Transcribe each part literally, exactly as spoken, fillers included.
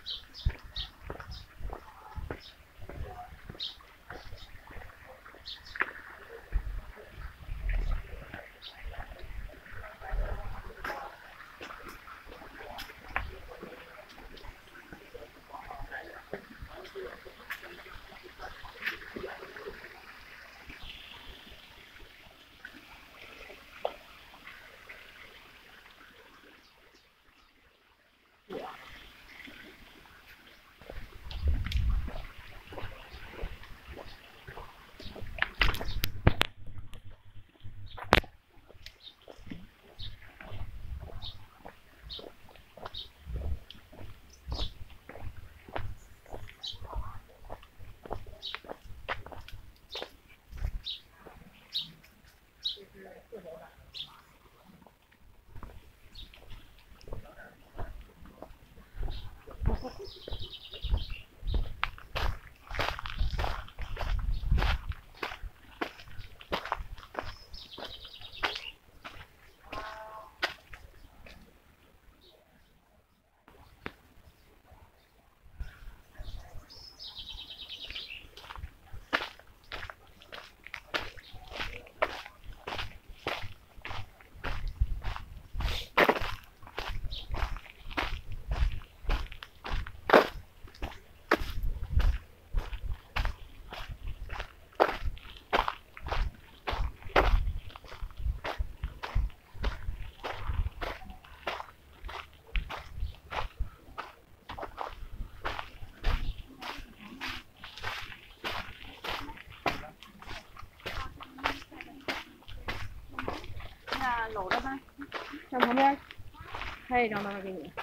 楼的吗？上旁边，拍一张照片给你。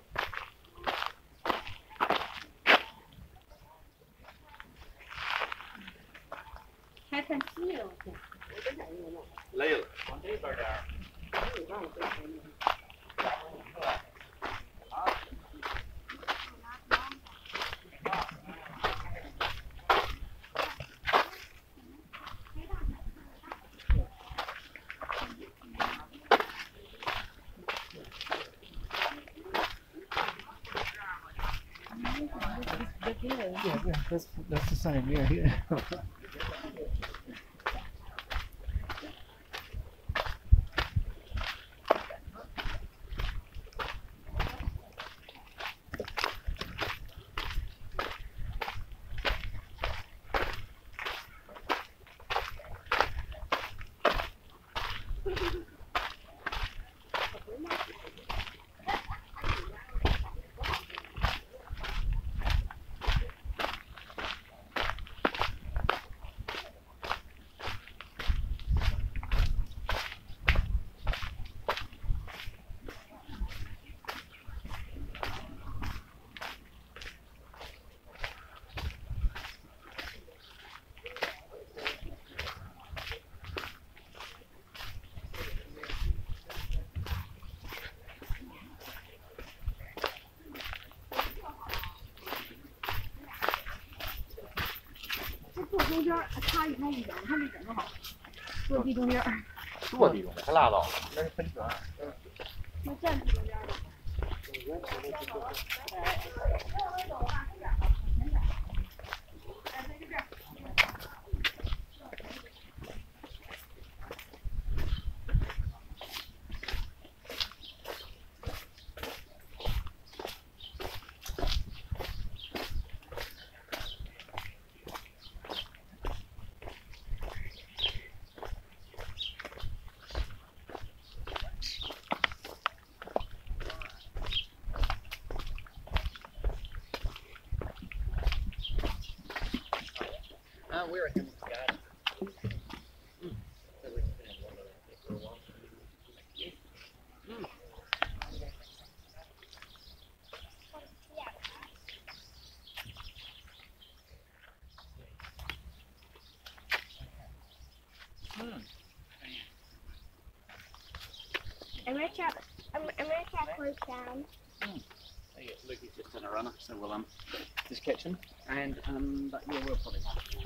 还看戏了，我天！ 累了，往这边点儿。 Yeah, yeah, that's that's the same. Yeah, yeah. 坐中间，差一点，他这整个好。坐地中间。 坐地中间，可拉倒了，那是喷泉。 那站地中间吧。 啊，威尔森家。嗯。嗯。嗯。 I'm gonna try. I'm, I'm gonna try close down. Mm. There you go. Lucky's just done a runner, so we'll um just catch him, and um but yeah, we'll probably have to.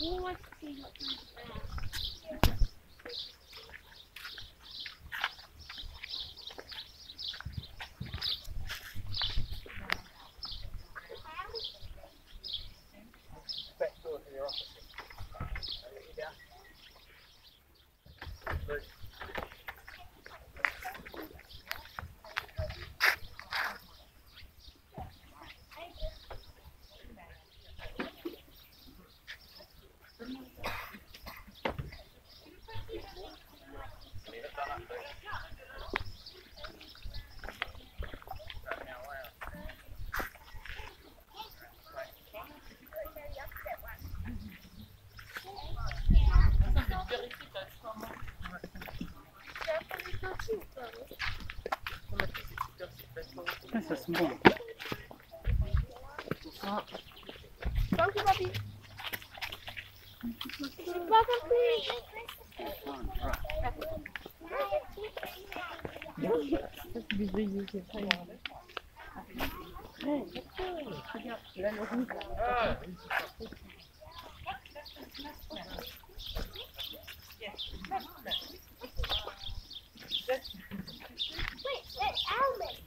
Who wants to see what kind of that? Back door to your office. Yeah. Good. That's a small. Thank you, Bobby. Welcome, please. Wait, that's almond.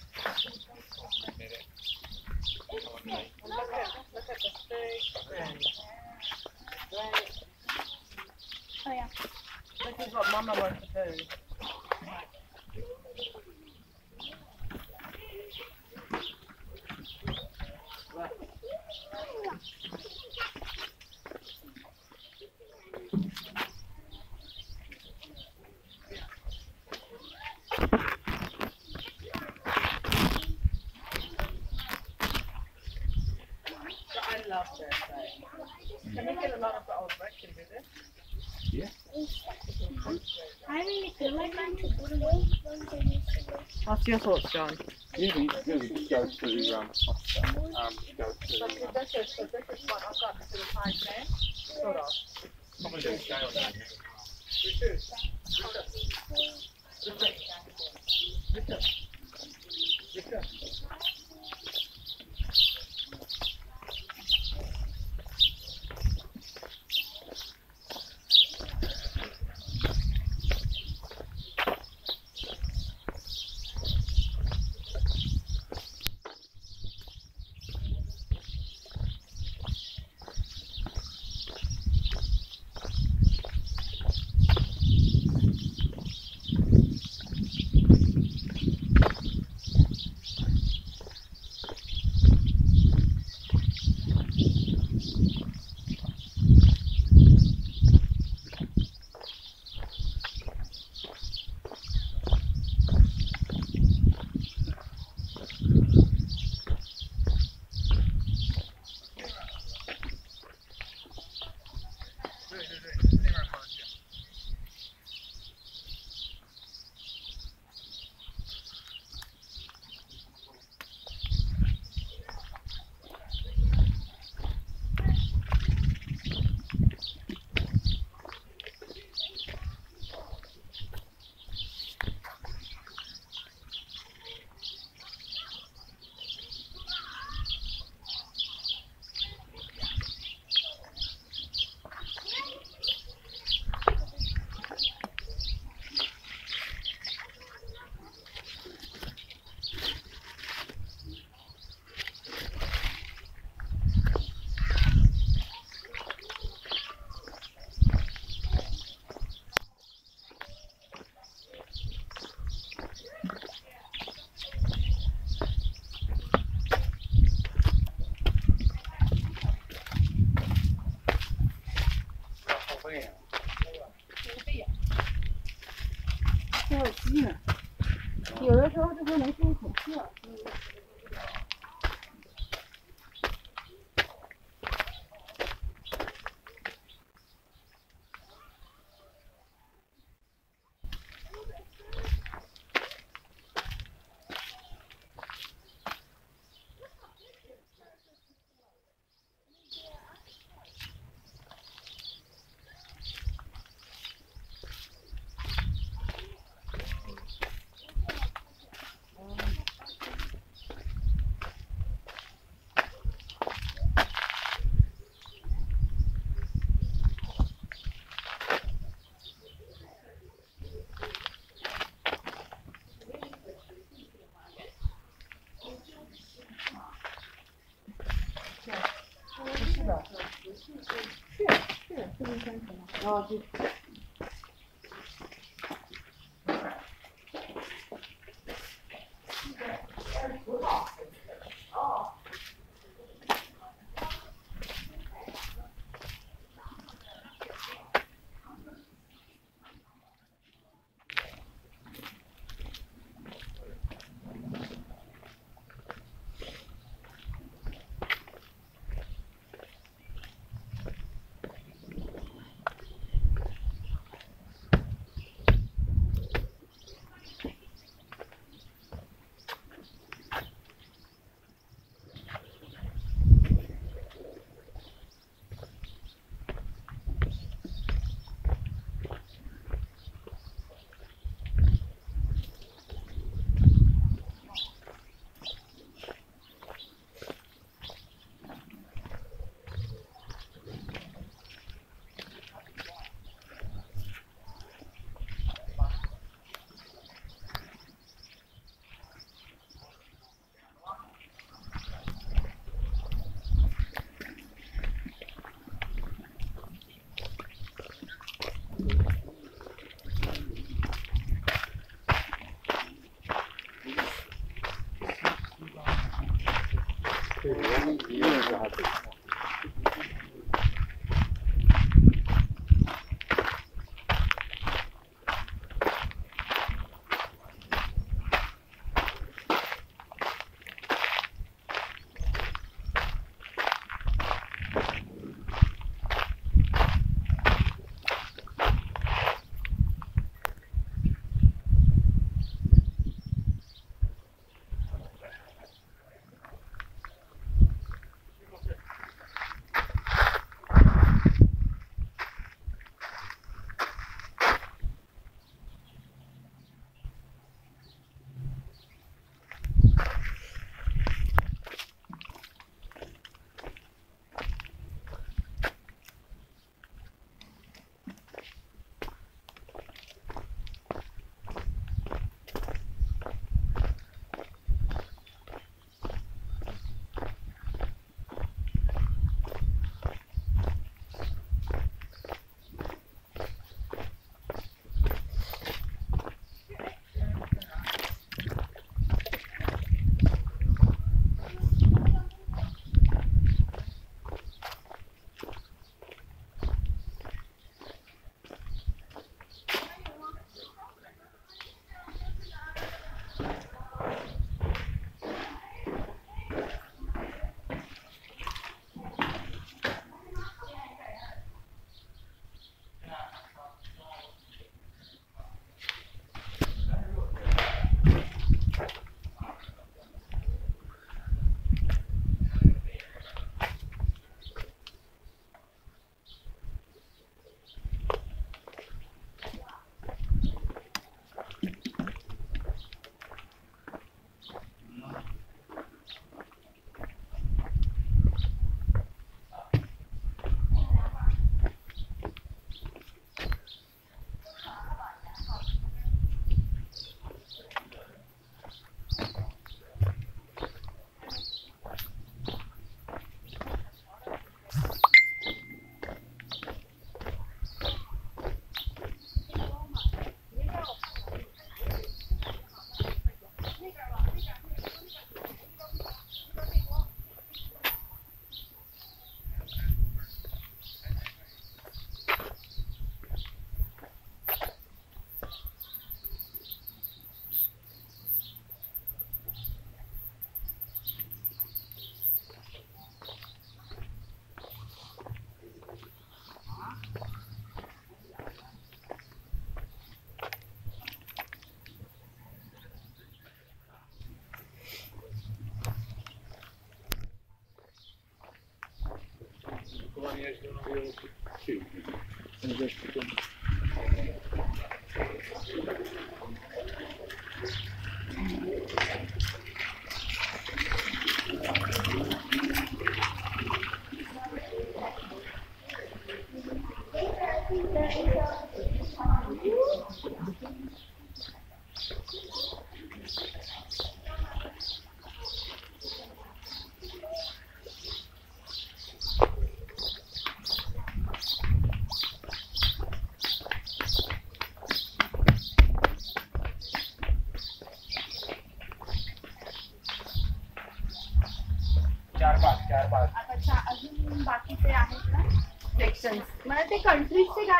Oh yeah. This is what Mama wants to do. I love that thing. Can we get a lot of the old brick and do this? I really feel like I'm to go to work. What's your thoughts, John? Yeah, we need to go to um, um, go to. So this is, so this is what I've got to the side there, sort of. Probably do scale down. Oh, sí.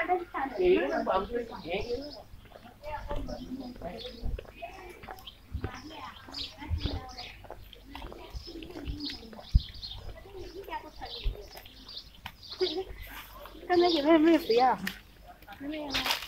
Chị nó bận cái nhẹ dữ. Cái này chỉ là mấy tỷ à? Cái này là